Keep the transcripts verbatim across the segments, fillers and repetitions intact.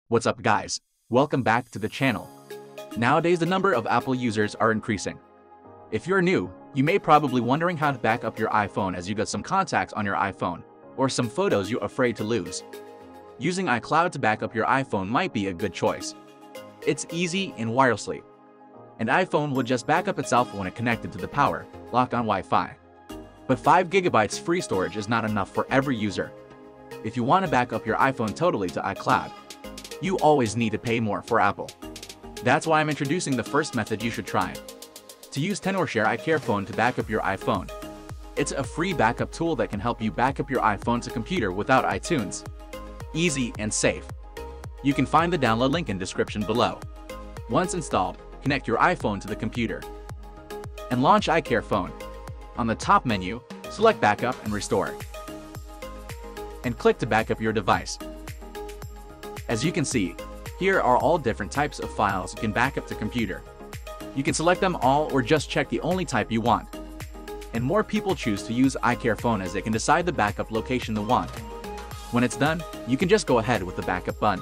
What's up guys? Welcome back to the channel. Nowadays the number of Apple users are increasing. If you're new, you may probably wondering how to back up your iPhone as you got some contacts on your iPhone, or some photos you're afraid to lose. Using iCloud to back up your iPhone might be a good choice. It's easy and wirelessly. And iPhone will just back up itself when it connected to the power, locked on Wi-Fi. But five gigabytes free storage is not enough for every user. If you want to back up your iPhone totally to iCloud, you always need to pay more for Apple. That's why I'm introducing the first method you should try. To use Tenorshare iCareFone to back up your iPhone. It's a free backup tool that can help you back up your iPhone to computer without iTunes. Easy and safe. You can find the download link in description below. Once installed, connect your iPhone to the computer. And launch iCareFone. On the top menu, select Backup and Restore. And click to back up your device. As you can see, here are all different types of files you can back up to computer. You can select them all or just check the only type you want. And more people choose to use iCareFone as they can decide the backup location they want. When it's done, you can just go ahead with the backup button.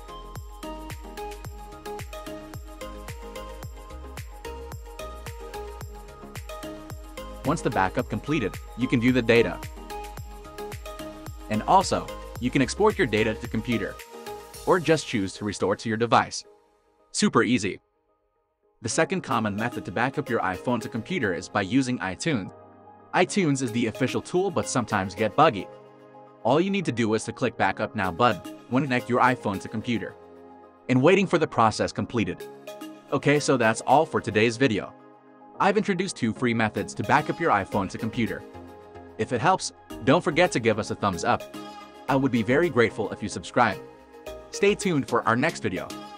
Once the backup completed, you can view the data. And also, you can export your data to computer, or just choose to restore to your device. Super easy. The second common method to back up your iPhone to computer is by using iTunes. iTunes is the official tool but sometimes get buggy. All you need to do is to click Backup Now button when connect your iPhone to computer, and waiting for the process completed. Okay, so that's all for today's video. I've introduced two free methods to back up your iPhone to computer. If it helps, don't forget to give us a thumbs up. I would be very grateful if you subscribe. Stay tuned for our next video.